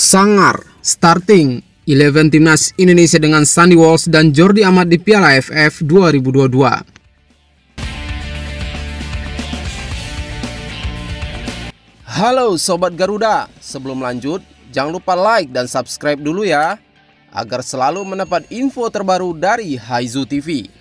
Sangar starting 11 timnas Indonesia dengan Sandy Walsh dan Jordi Amat di Piala AFF 2022. Halo Sobat Garuda, sebelum lanjut jangan lupa like dan subscribe dulu ya, agar selalu mendapat info terbaru dari Haizu TV.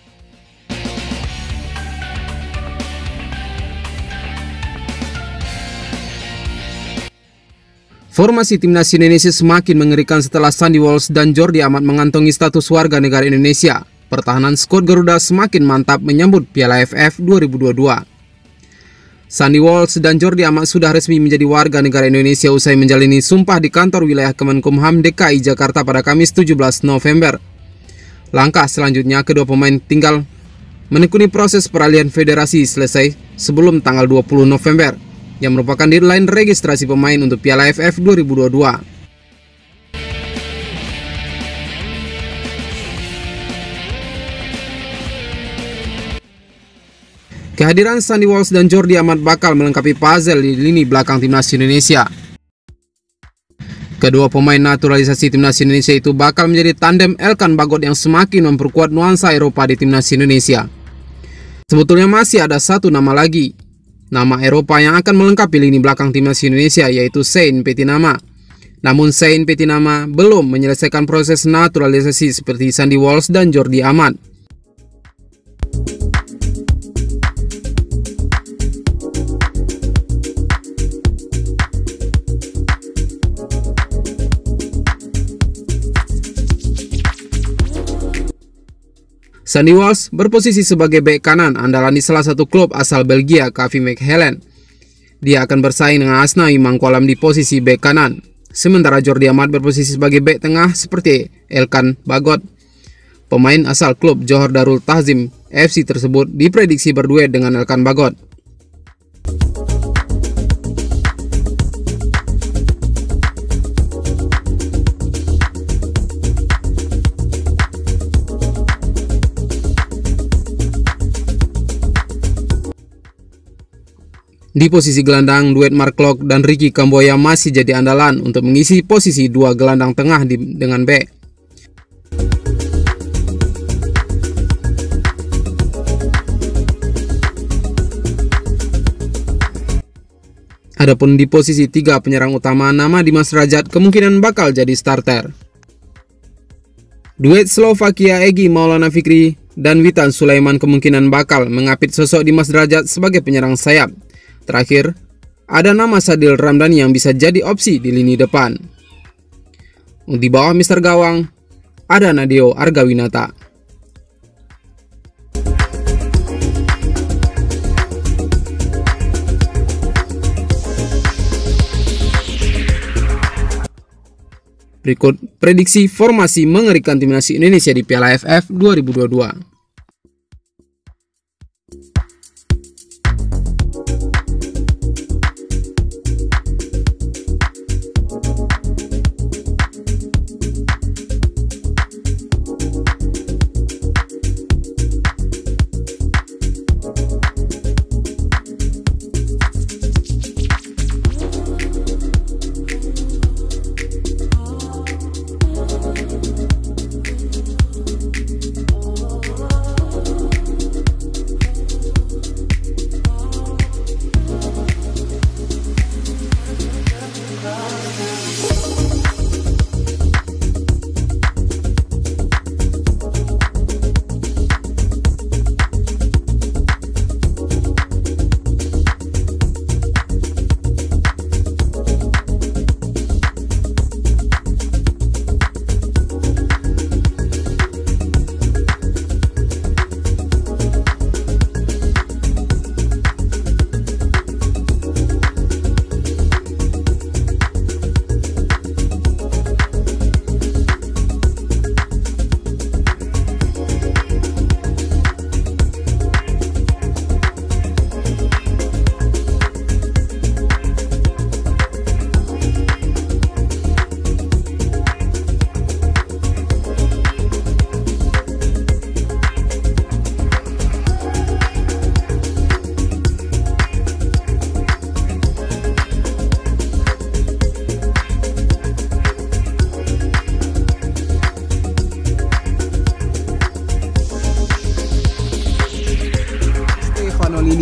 Formasi timnas Indonesia semakin mengerikan setelah Sandy Walsh dan Jordi Amat mengantongi status warga negara Indonesia. Pertahanan skuad Garuda semakin mantap menyambut Piala AFF 2022. Sandy Walsh dan Jordi Amat sudah resmi menjadi warga negara Indonesia usai menjalani sumpah di kantor wilayah Kemenkumham DKI Jakarta pada Kamis 17 November. Langkah selanjutnya, kedua pemain tinggal menekuni proses peralihan federasi selesai sebelum tanggal 20 November. Yang merupakan deadline registrasi pemain untuk Piala AFF 2022. Kehadiran Sandy Walsh dan Jordi Amat bakal melengkapi puzzle di lini belakang timnas Indonesia. Kedua pemain naturalisasi timnas Indonesia itu bakal menjadi tandem Elkan Bagot yang semakin memperkuat nuansa Eropa di timnas Indonesia. Sebetulnya masih ada satu nama lagi, nama Eropa yang akan melengkapi lini belakang timnas Indonesia, yaitu Sain Petinama. Namun Sain Petinama belum menyelesaikan proses naturalisasi seperti Sandy Walsh dan Jordi Amat. Sandy Walsh berposisi sebagai bek kanan andalan di salah satu klub asal Belgia, KV Mechelen. Dia akan bersaing dengan Asnawi Mangkualam di posisi bek kanan. Sementara Jordi Amat berposisi sebagai bek tengah seperti Elkan Bagot. Pemain asal klub Johor Darul Tahzim FC tersebut diprediksi berduet dengan Elkan Bagot. Di posisi gelandang, duet Mark Klok dan Ricky Kamboya masih jadi andalan untuk mengisi posisi dua gelandang tengah dengan bek. Adapun di posisi tiga penyerang utama, nama Dimas Rajat kemungkinan bakal jadi starter. Duet Slovakia Egy Maulana Fikri dan Witan Sulaiman kemungkinan bakal mengapit sosok Dimas Rajat sebagai penyerang sayap. Terakhir, ada nama Sadil Ramdhani yang bisa jadi opsi di lini depan. Di bawah Mister Gawang, ada Nadeo Argawinata. Berikut prediksi formasi mengerikan timnas Indonesia di Piala AFF 2022.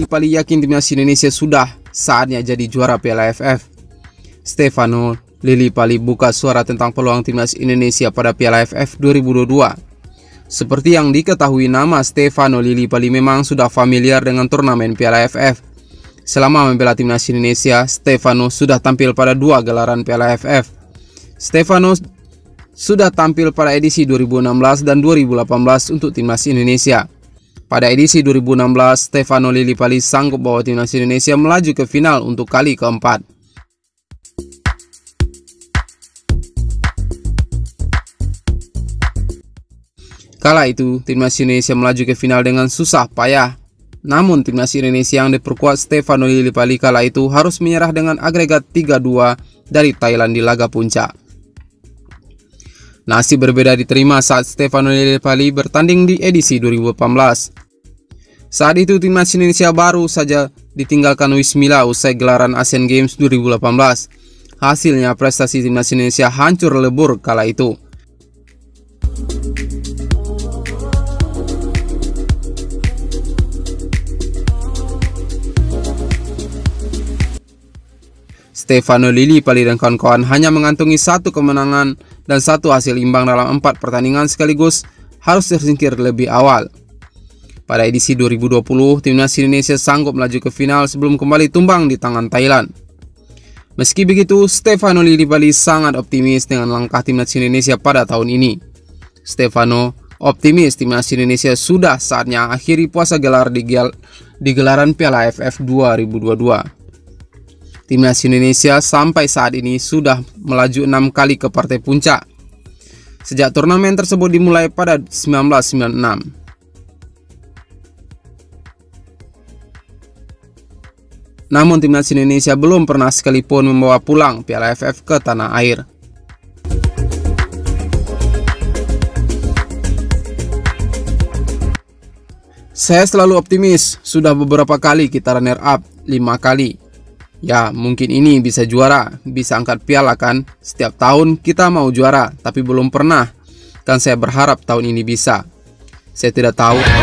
Lillipali yakin timnas Indonesia sudah saatnya jadi juara Piala AFF. Stefano Lillipali buka suara tentang peluang timnas Indonesia pada Piala AFF 2022. Seperti yang diketahui, nama Stefano Lillipali memang sudah familiar dengan turnamen Piala AFF. Selama membela timnas Indonesia, Stefano sudah tampil pada 2 gelaran Piala AFF. Stefano sudah tampil pada edisi 2016 dan 2018 untuk timnas Indonesia. Pada edisi 2016, Stefano Lillipali sanggup bawa timnas Indonesia melaju ke final untuk kali keempat. Kala itu, timnas Indonesia melaju ke final dengan susah payah. Namun, timnas Indonesia yang diperkuat Stefano Lillipali kala itu harus menyerah dengan agregat 3-2 dari Thailand di laga puncak. Nasib berbeda diterima saat Stefano Lillipali bertanding di edisi 2018. Saat itu timnas Indonesia baru saja ditinggalkan Wismila usai gelaran Asian Games 2018. Hasilnya prestasi timnas Indonesia hancur lebur kala itu. Stefano Lillipali dan kawan-kawan hanya mengantongi 1 kemenangan dan 1 hasil imbang dalam 4 pertandingan sekaligus harus tersingkir lebih awal. Pada edisi 2020, timnas Indonesia sanggup melaju ke final sebelum kembali tumbang di tangan Thailand. Meski begitu, Stefano Lillipali sangat optimis dengan langkah timnas Indonesia pada tahun ini. Stefano optimis timnas Indonesia sudah saatnya akhiri puasa gelar di gelaran Piala AFF 2022. Timnas Indonesia sampai saat ini sudah melaju 6 kali ke partai puncak sejak turnamen tersebut dimulai pada 1996. Namun timnas Indonesia belum pernah sekalipun membawa pulang Piala AFF ke tanah air. Saya selalu optimis, sudah beberapa kali kita runner up, 5 kali. Ya, mungkin ini bisa juara, bisa angkat piala kan? Setiap tahun kita mau juara, tapi belum pernah. Kan saya berharap tahun ini bisa. Saya tidak tahu